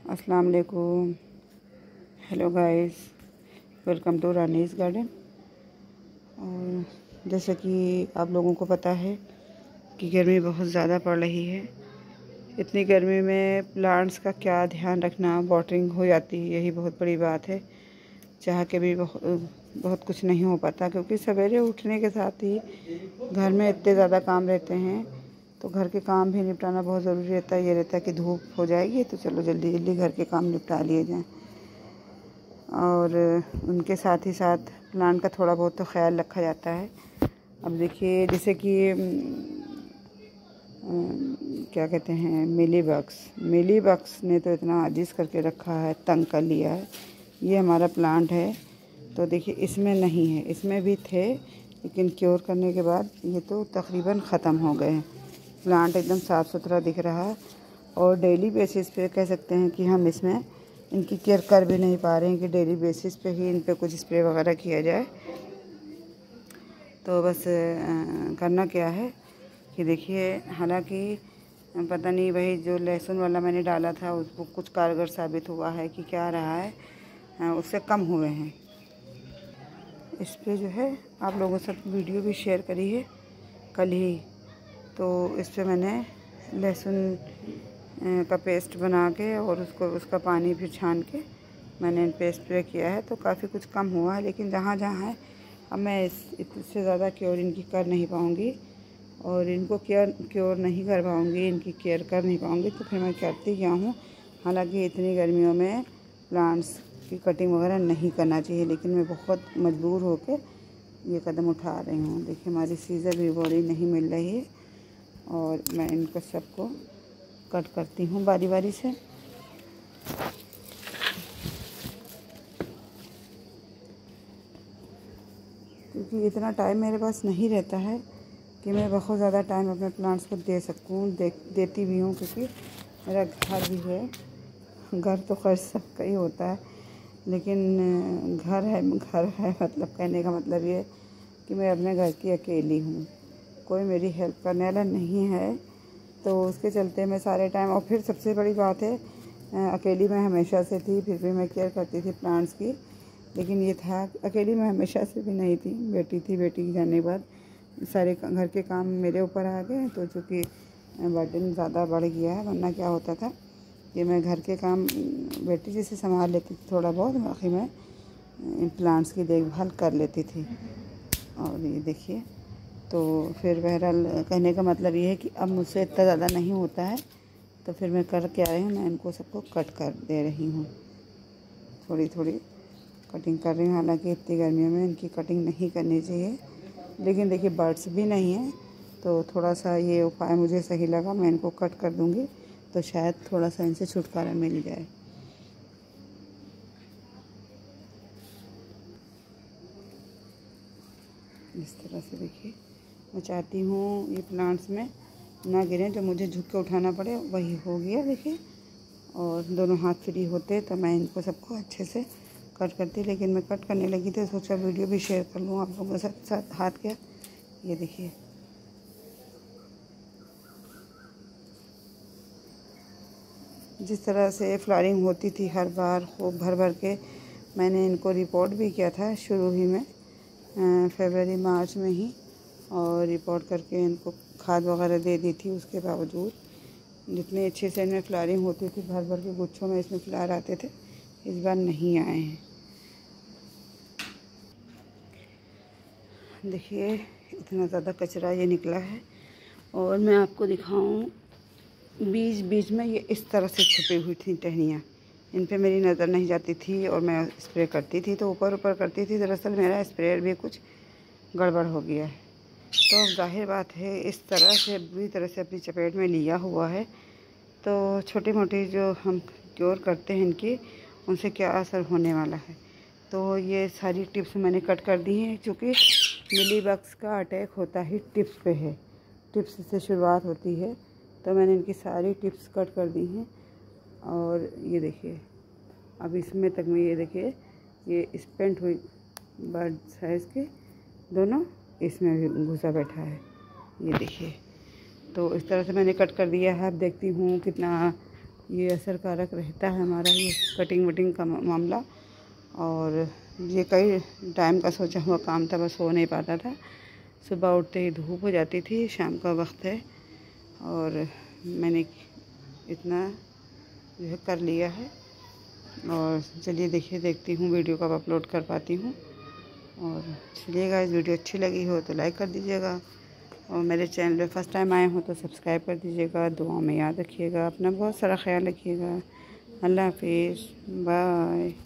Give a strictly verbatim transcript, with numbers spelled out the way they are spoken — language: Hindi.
अस्सलाम वालेकुम। Hello guys, welcome to Rani's Garden. और जैसे कि आप लोगों को पता है कि गर्मी बहुत ज़्यादा पड़ रही है। इतनी गर्मी में प्लांट्स का क्या ध्यान रखना, वाटरिंग हो जाती है, यही बहुत बड़ी बात है। चाह के भी बहुत बहुत कुछ नहीं हो पाता, क्योंकि सवेरे उठने के साथ ही घर में इतने ज़्यादा काम रहते हैं, तो घर के काम भी निपटाना बहुत ज़रूरी रहता है। ये रहता है कि धूप हो जाएगी तो चलो जल्दी जल्दी घर के काम निपटा लिए जाएं, और उनके साथ ही साथ प्लांट का थोड़ा बहुत तो ख्याल रखा जाता है। अब देखिए, जैसे कि क्या कहते हैं, मिली बग्स मिली बग्स ने तो इतना आजिज़ करके रखा है, तंग कर लिया है। ये हमारा प्लांट है, तो देखिए इसमें नहीं है, इसमें भी थे, लेकिन क्योर करने के बाद ये तो तकरीबन ख़त्म हो गए हैं। प्लांट एकदम साफ़ सुथरा दिख रहा है, और डेली बेसिस पे कह सकते हैं कि हम इसमें इनकी केयर कर भी नहीं पा रहे हैं कि डेली बेसिस पे ही इन पे कुछ स्प्रे वगैरह किया जाए। तो बस आ, करना क्या है कि देखिए, हालांकि पता नहीं वही जो लहसुन वाला मैंने डाला था उसको कुछ कारगर साबित हुआ है कि क्या रहा है, आ, उससे कम हुए हैं। इस पर जो है आप लोगों से वीडियो भी शेयर करी है कल ही। तो इस पर मैंने लहसुन का पेस्ट बना के और उसको उसका पानी फिर छान के मैंने इन पे स्प्रे किया है, तो काफ़ी कुछ कम हुआ है। लेकिन जहाँ जहाँ है, अब मैं इस इससे ज़्यादा क्योर इनकी कर नहीं पाऊँगी, और इनको केयर क्योर नहीं कर पाऊँगी, इनकी केयर कर नहीं पाऊँगी, तो फिर मैं करती क्या हूँ। हालांकि इतनी गर्मियों में प्लांट्स की कटिंग वगैरह नहीं करना चाहिए, लेकिन मैं बहुत मजबूर होकर ये कदम उठा रही हूँ। देखिए, हमारी सीज़र भी बड़ी नहीं मिल रही है, और मैं इनको सबको कट करती हूँ बारी बारी से। क्योंकि इतना टाइम मेरे पास नहीं रहता है कि मैं बहुत ज़्यादा टाइम अपने प्लांट्स को दे सकूँ, दे देती भी हूँ, क्योंकि मेरा घर भी है। घर तो खर्च सबका ही होता है, लेकिन घर है घर है मतलब कहने का मतलब ये कि मैं अपने घर की अकेली हूँ, कोई मेरी हेल्प करने वाला नहीं है। तो उसके चलते मैं सारे टाइम, और फिर सबसे बड़ी बात है, अकेली मैं हमेशा से थी, फिर भी मैं केयर करती थी प्लांट्स की। लेकिन ये था, अकेली मैं हमेशा से भी नहीं थी, बेटी थी, बेटी के जाने के बाद सारे घर के काम मेरे ऊपर आ गए। तो चूँकि बर्डन ज़्यादा बढ़ गया है, वरना क्या होता था कि मैं घर के काम बेटी जैसे संभाल लेती थी थोड़ा बहुत, बाकी मैं इन प्लांट्स की देखभाल कर लेती थी। और ये देखिए, तो फिर बहरहाल कहने का मतलब ये है कि अब मुझसे इतना ज़्यादा नहीं होता है, तो फिर मैं कर क्या रही हूँ, मैं इनको सबको कट कर दे रही हूँ, थोड़ी थोड़ी कटिंग कर रही हूँ। हालांकि इतनी गर्मियों में इनकी कटिंग नहीं करनी चाहिए, लेकिन देखिए बर्ड्स भी नहीं हैं, तो थोड़ा सा ये उपाय मुझे सही लगा, मैं इनको कट कर दूँगी, तो शायद थोड़ा सा इनसे छुटकारा मिल जाए। इस तरह से देखिए, मैं चाहती हूँ ये प्लांट्स में ना गिरें, जो मुझे झुक के उठाना पड़े वही हो गया देखिए। और दोनों हाथ फ्री होते तो मैं इनको सबको अच्छे से कट करती, लेकिन मैं कट करने लगी थी, सोचा वीडियो भी शेयर कर लूँ आप लोगों के साथ साथ हाथ क्या। ये देखिए, जिस तरह से फ्लावरिंग होती थी हर बार खूब भर भर के, मैंने इनको रिपोर्ट भी किया था शुरू ही में, फरवरी मार्च में ही, और रिपोर्ट करके इनको खाद वगैरह दे दी थी। उसके बावजूद जितने अच्छे से इनमें फ्लावरिंग होती थी, भर भर के गुच्छों में इसमें फ्लावर आते थे, इस बार नहीं आए हैं। देखिए, इतना ज़्यादा कचरा ये निकला है, और मैं आपको दिखाऊं, बीच बीच में ये इस तरह से छुपी हुई थी टहनियाँ, इन पे मेरी नज़र नहीं जाती थी, और मैं स्प्रे करती थी तो ऊपर ऊपर करती थी। दरअसल मेरा स्प्रेयर भी कुछ गड़बड़ हो गया है, तो जाहिर बात है इस तरह से बुरी तरह से अपनी चपेट में लिया हुआ है, तो छोटी मोटी जो हम क्योर करते हैं इनकी, उनसे क्या असर होने वाला है। तो ये सारी टिप्स मैंने कट कर दी हैं, क्योंकि मिली बग्स का अटैक होता ही टिप्स पे है, टिप्स से शुरुआत होती है। तो मैंने इनकी सारी टिप्स कट कर दी हैं, और ये देखिए, अब इसमें तक में ये देखिए, ये स्पेंट हुई बर्ड्स है इसके दोनों, इसमें भी घुसा बैठा है, ये देखिए। तो इस तरह से मैंने कट कर दिया है। अब देखती हूँ कितना ये असरकारक रहता है हमारा ये कटिंग वटिंग का मामला। और ये कई टाइम का सोचा हुआ काम था, बस हो नहीं पाता था। सुबह उठते ही धूप हो जाती थी, शाम का वक्त है और मैंने इतना जो है कर लिया है। और चलिए देखिए देखती हूँ वीडियो कब अपलोड कर पाती हूँ। और चलिएगा, इस वीडियो अच्छी लगी हो तो लाइक कर दीजिएगा और मेरे चैनल पे फर्स्ट टाइम आए हो तो सब्सक्राइब कर दीजिएगा। दुआ में याद रखिएगा, अपना बहुत सारा ख्याल रखिएगा। अल्लाह हाफिज़, बाय।